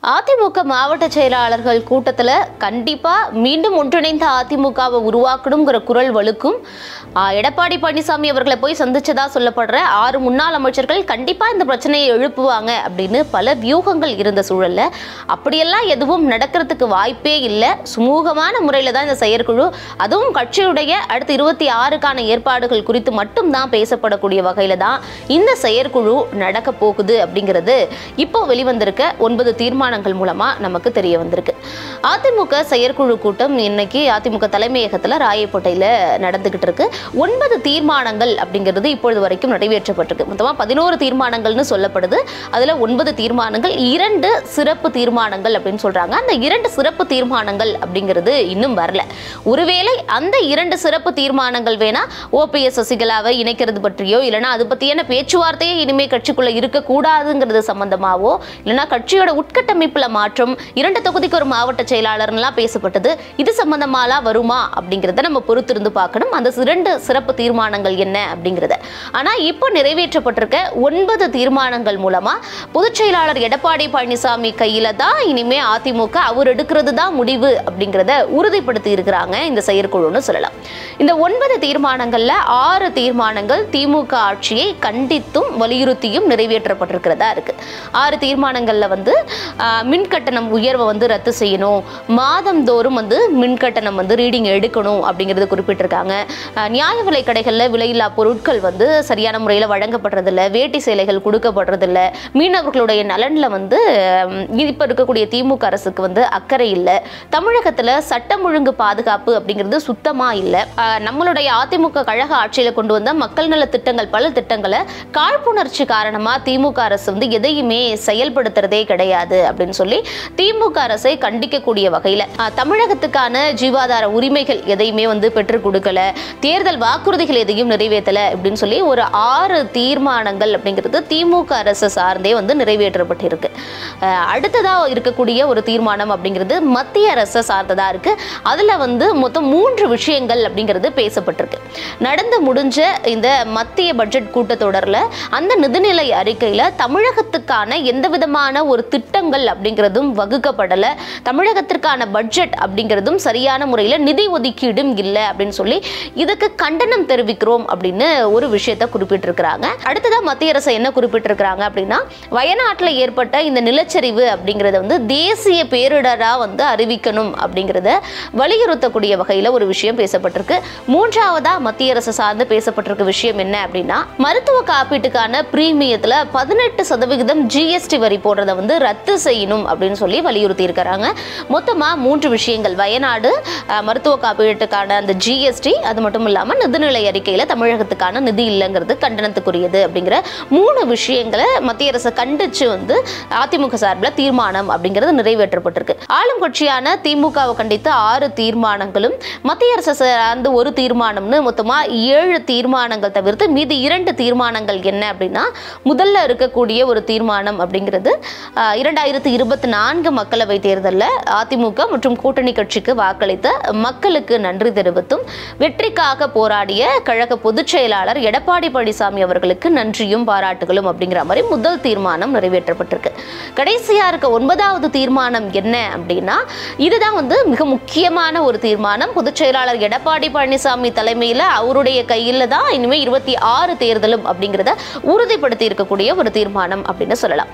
அதிமுக மாவட்ட செயலாளர்கள் கூட்டத்தில் கண்டிப்பாக மீண்டும் ஒன்றிணைந்த அதிமுகவை உருவாக்கணுங்கிற குரல் வலுக்கும் எடப்பாடி பழனிசாமி அவர்களை போய் சந்திச்சதா சொல்லப்படுற 6 முன்னாள் அமைச்சர்கள் கண்டிப்பாக இந்த பிரச்சனையை எழுப்புவாங்க அப்படின்னு பல வியூகங்கள் இருந்த சூழல்ல அப்படியெல்லாம் எதுவும் நடக்கிறதுக்கு வாய்ப்பே இல்லை. சுமூகமான முறையில் தான் இந்த செயற்குழு, அதுவும் கட்சியுடைய அடுத்த 26க்கான ஏற்பாடுகள் குறித்து மட்டும்தான் பேசப்படக்கூடிய வகையில் தான் இந்த செயற்குழு நடக்க போகுது அப்படிங்கிறது இப்போ வெளிவந்திருக்க 9 தீர்மானங்கள் மூலமா நமக்கு தெரிய வந்திருக்கு. அதிமுக செயற்குழு கூட்டம் இன்னைக்கு அதிமுக தலைமையகத்தில் ராயப்பேட்டையில் நடந்துகிட்டு இருக்கு. 9 தீர்மானங்கள் அப்படிங்கிறது இப்பொழுது வரைக்கும் நிறைவேற்றப்பட்டிருக்கு. மொத்தமாக 11 தீர்மானங்கள்னு சொல்லப்படுது. அதில் 9 தீர்மானங்கள், 2 சிறப்பு தீர்மானங்கள் அப்படின்னு சொல்றாங்க. அந்த 2 சிறப்பு தீர்மானங்கள் அப்படிங்கிறது இன்னும் வரல. ஒருவேளை அந்த 2 சிறப்பு தீர்மானங்கள் வேணா ஓபிஎஸ் சசிகலாவை இணைக்கிறது பற்றியோ இல்லைன்னா அது பற்றியான பேச்சுவார்த்தையே இனிமே கட்சிக்குள்ள இருக்கக்கூடாதுங்கிறது சம்பந்தமாவோ இல்லைன்னா கட்சியோட உட்கட்டமைப்புல மாற்றம், 2 தொகுதிக்கு ஒரு மாவட்ட செயலாளர்லாம் பேசப்பட்டது, இது சம்பந்தமாலாம் வருமா அப்படிங்கிறத நம்ம பொறுத்திருந்து பார்க்கணும். அந்த 2 சிறப்பு தீர்மானங்கள் என்ன அப்படிங்கிறத. ஆனா இப்போ நிறைவேற்றப்பட்டிருக்க 9 தீர்மானங்கள் மூலமா பொதுச் செயலாளர் எடப்பாடி பழனிசாமி கையில தான் இனிமே அதிமுக அவர் எடுக்கிறது தான் முடிவு அப்படிங்கிறத உறுதிப்படுத்தி இருக்கிறாங்க இந்த செயற்குழுன்னு சொல்லலாம். இந்த 9 தீர்மானங்கள்ல 6 தீர்மானங்கள் திமுக ஆட்சியை கண்டித்தும் வலியுறுத்தியும் நிறைவேற்றப்பட்டிருக்கிறதா இருக்கு. 6 தீர்மானங்கள்ல மின் கட்டணம் உயர்வை ரத்து செய்யணும், மாதந்தோறும் மின் கட்டணம் ரீடிங் எடுக்கணும் அப்படிங்கிறது குறிப்பிட்டிருக்காங்க. நியாய விலை கடைகளில் விலையில்லா பொருட்கள் சரியான முறையில் வழங்கப்படுறதில்ல, வேட்டி சேலைகள் கொடுக்கப்படுறதில்ல, மீனவர்களுடைய நலனில் இப்போ இருக்கக்கூடிய திமுக அரசுக்கு அக்கறை இல்லை, தமிழகத்தில் சட்டம் ஒழுங்கு பாதுகாப்பு அப்படிங்கிறது சுத்தமாக இல்லை, நம்மளுடைய அதிமுக கழக ஆட்சியில் கொண்டு வந்த மக்கள் நல திட்டங்கள் பல திட்டங்களை காழ்ப்புணர்ச்சி காரணமாக திமுக அரசு எதையுமே செயல்படுத்துறதே கிடையாது அப்படின்னு சொல்லி திமுக அரசை கண்டிக்கக்கூடிய வகையில் தமிழகத்துக்கான ஜீவாதார உரிமைகள் எதையுமே பெற்றுக் கொடுக்கல, தேர்தல் வாக்குறுதிகள் எதையும் நிறைவேற்றல அப்படின்னு சொல்லி ஒரு 6 தீர்மானங்கள் அப்படிங்கிறது திமுக அரசு சார்ந்தே நிறைவேற்றப்பட்டிருக்கு. அடுத்ததா இருக்கக்கூடிய ஒரு தீர்மானம் அப்படிங்கிறது மத்திய அரசு சார்ந்ததா இருக்கு. அதுல மொத்தம் 3 விஷயங்கள் அப்படிங்கிறது பேசப்பட்டிருக்கு. நடந்து முடிஞ்ச இந்த மத்திய பட்ஜெட் கூட்டத்தொடரில் அந்த நிதிநிலை அறிக்கையில தமிழகத்துக்கான எந்த விதமான ஒரு திட்டங்கள் அப்படிங்கிறதும் வகுக்கப்படல, தமிழகத்திற்கான பட்ஜெட் அப்படிங்கிறதும் சரியான முறையில் நிதி ஒதுக்கீடும் இல்லை அப்படின்னு சொல்லி இதுக்கு கண்டனம் தெரிவிக்கிறோம் அப்படின்னு ஒரு விஷயத்தை குறிப்பிட்டிருக்கிறாங்க. அடுத்ததா மத்திய அரசு என்ன குறிப்பிட்டிருக்கிறாங்க அப்படின்னா, வயநாட்டில் ஏற்பட்ட இந்த நிலச்சரிவு அப்படிங்கிறத தேசிய பேரிடரா அறிவிக்கணும் அப்படிங்கிறத வலியுறுத்தக்கூடிய வகையில் ஒரு விஷயம் பேசப்பட்டிருக்கு. 3வதா மத்திய அரசு சார்ந்து பேசப்பட்டிருக்க விஷயம் என்ன அப்படின்னா, மருத்துவ காப்பீட்டுக்கான பிரீமியத்தில் 18% ஜிஎஸ்டி வரி போடுறதை ரத்து செய்யணும் அப்படின்னு சொல்லி வலியுறுத்தி இருக்கிறாங்க. மொத்தமா 3 விஷயங்கள், வயநாடு, மருத்துவ காப்பீட்டுக்கான அந்த ஜிஎஸ்டி, அது மட்டும் இல்லாமல் நிதிநிலை அறிக்கையில் தமிழகத்துக்கான நிதி இல்லைங்கிறது கண்டனத்துக்குரியது அப்படிங்கிற 3 விஷயங்களை மத்திய அரசு கண்டிச்சு அதிமுக சார்பில் தீர்மானம் அப்படிங்கிறது நிறைவேற்றப்பட்டிருக்கு. ஆளும் கட்சியான திமுகவை கண்டித்து 6 தீர்மானங்களும், மத்திய அரசு சார்ந்து ஒரு தீர்மானம்னு மொத்தமா 7 தீர்மானங்கள் தவிர்த்து மீதி 2 தீர்மானங்கள் என்ன அப்படின்னா, முதல்ல இருக்கக்கூடிய ஒரு தீர்மானம் அப்படிங்கிறது 2024 மக்களவை தேர்தலில் அதிமுக மற்றும் கூட்டணி கட்சிக்கு வாக்களித்த மக்களுக்கு நன்றி தெரிவித்தும் வெற்றிக்காக போராடிய கழக பொதுச் செயலாளர் எடப்பாடி பழனிசாமி அவர்களுக்கு நன்றியும் பாராட்டுகளும் அப்படிங்கிற மாதிரி முதல் தீர்மானம் நிறைவேற்றப்பட்டிருக்கு. கடைசியா இருக்க 9வது தீர்மானம் என்ன அப்படின்னா, இதுதான் மிக முக்கியமான ஒரு தீர்மானம். பொதுச் செயலாளர் எடப்பாடி பழனிசாமி தலைமையில் அவருடைய கையில் தான் இனிமேல் 26 தேர்தலும் அப்படிங்கிறத உறுதிப்படுத்தி இருக்கக்கூடிய ஒரு தீர்மானம் அப்படின்னு சொல்லலாம்.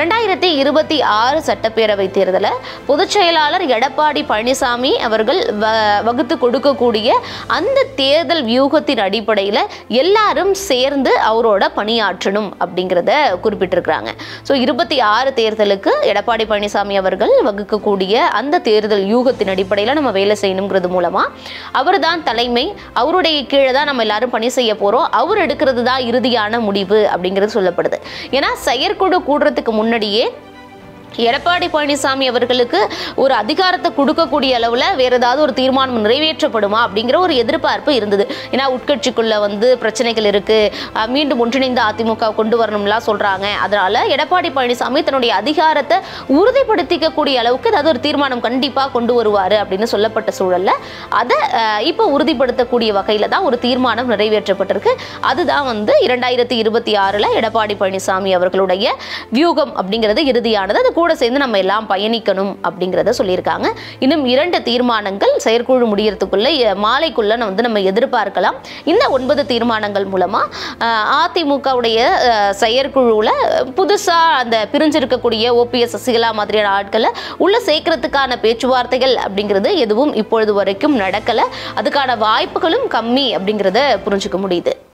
2026 சட்டப்பேரவை தேர்தலை பொதுச் செயலாளர் எடப்பாடி பழனிசாமி அவர்கள் வகுத்து கொடுக்கக்கூடிய அந்த தேர்தல் வியூகத்தின் அடிப்படையில் எல்லாரும் சேர்ந்து அவரோட பணியாற்றணும் அப்படிங்கிறத குறிப்பிட்டிருக்கிறாங்க. ஸோ 26 தேர்தலுக்கு எடப்பாடி பழனிசாமி அவர்கள் வகுக்கக்கூடிய அந்த தேர்தல் யூகத்தின் அடிப்படையில் நம்ம வேலை செய்யணுங்கிறது மூலமா அவர் தான் தலைமை, அவருடைய கீழே தான் நம்ம எல்லாரும் பணி செய்ய போறோம், அவர் எடுக்கிறது தான் இறுதியான முடிவு அப்படிங்கிறது சொல்லப்படுது. ஏன்னா செயற்குழு கூடுறதுக்கு முன்னாடியே எடப்பாடி பழனிசாமி அவர்களுக்கு ஒரு அதிகாரத்தை கொடுக்கக்கூடிய அளவில் வேற ஏதாவது ஒரு தீர்மானம் நிறைவேற்றப்படுமா அப்படிங்கிற ஒரு எதிர்பார்ப்பு இருந்தது. ஏன்னா உட்கட்சிக்குள்ள பிரச்சனைகள் இருக்கு, மீண்டும் ஒன்றிணைந்த அதிமுக கொண்டு வரணும்லாம் சொல்றாங்க. அதனால எடப்பாடி பழனிசாமி தன்னுடைய அதிகாரத்தை உறுதிப்படுத்திக்கக்கூடிய அளவுக்கு ஏதாவது ஒரு தீர்மானம் கண்டிப்பாக கொண்டு வருவார் அப்படின்னு சொல்லப்பட்ட சூழல்ல அதை இப்போ உறுதிப்படுத்தக்கூடிய வகையில தான் ஒரு தீர்மானம் நிறைவேற்றப்பட்டிருக்கு. அதுதான் 2026 எடப்பாடி பழனிசாமி அவர்களுடைய வியூகம் அப்படிங்கிறது இறுதியானது. அது கூட சேர்ந்து நம்ம எல்லாம் பயணிக்கணும் அப்படிங்கிறத சொல்லியிருக்காங்க. இன்னும் 2 தீர்மானங்கள் செயற்குழு முடியறதுக்குள்ள மாலைக்குள்ள நம்ம எதிர்பார்க்கலாம். இந்த 9 தீர்மானங்கள் மூலமா அதிமுகவுடைய செயற்குழுல புதுசா அந்த பிரிஞ்சிருக்கக்கூடிய ஓபிஎஸ் சசிகலா மாதிரியான ஆட்களை உள்ள சேர்க்கறதுக்கான பேச்சுவார்த்தைகள் அப்படிங்கிறது எதுவும் இப்பொழுது வரைக்கும் நடக்கல. அதுக்கான வாய்ப்புகளும் கம்மி அப்படிங்கிறத புரிஞ்சுக்க முடியுது.